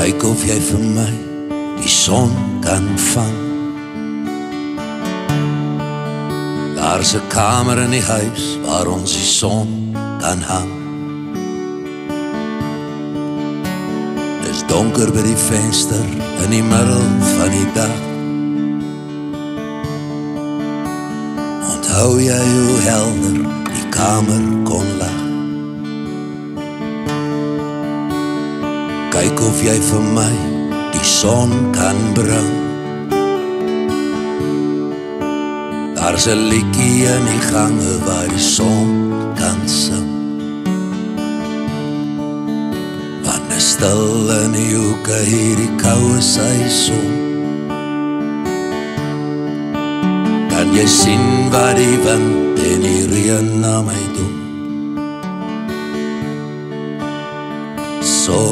Kyk of jy vir my die son kan vang. Daar's 'n kamer in die huis waar ons die son kan hang. Dis donker by die venster in die middel van die dag. Onthou jy hoe helder die kamer kon lag? Kyk of jy vir my die son kan bring. Daar's 'n liedjie in die gange waar die son kan sing. Wanneer stil in die hoeke hierdie koue seisoen, kan jy sien wat die wind en die reën na my doen. So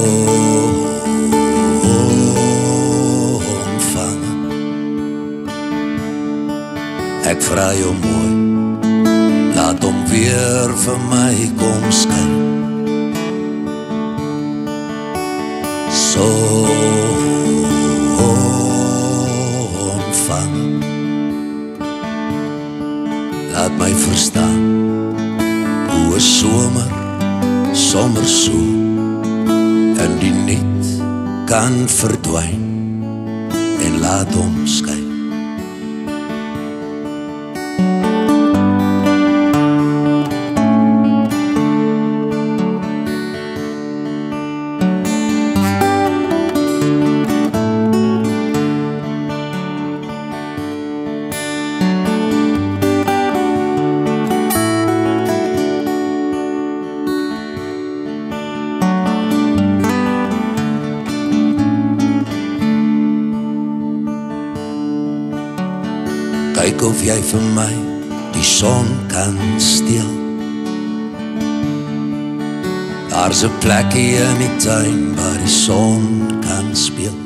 ek vra jou mooi, laat hom weer vir my kom skyn. So ontvang, laat my verstaan hoe 'n somer sommer so in die niet kan verdwyn en laat hom skyn. Kyk of jy vir my die son kan steel. Daar's 'n plekkie in die tuin waar die son kan speel.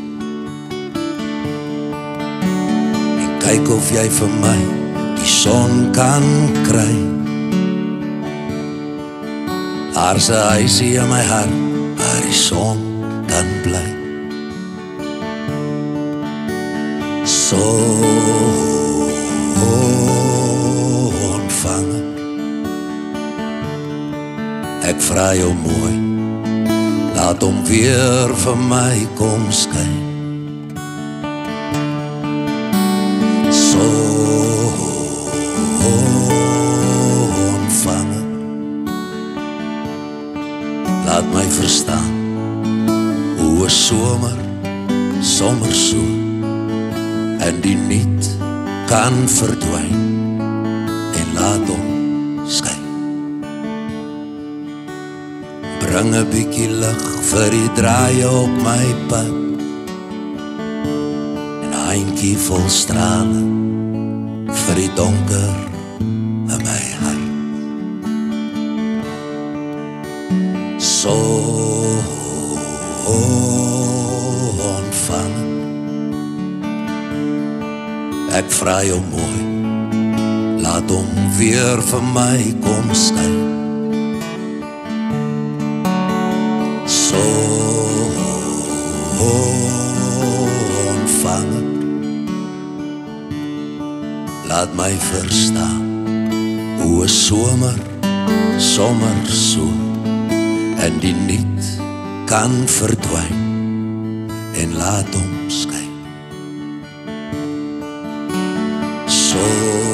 En kyk of jy vir my die son kan kry. Daar's 'n huisie in my hart waar die son kan bly. So ontvangen, ek vra jou mooi, laat hom weer vir my kom skyn. So ontvangen, laat my verstaan hoe 'n somer sommer so in die niet kan verdwyn en laat hom skyn. Bring 'n bietjie lig vir die draaie op my pad, en 'n handjie vol strale vir die donker in my hart. So ontvang, ek vra jou mooi, laat hom weer vir my kom skyn. So ontvang, laat my verstaan hoe 'n somer sommer so in die niet kan verdwyn en laat hom skyn. So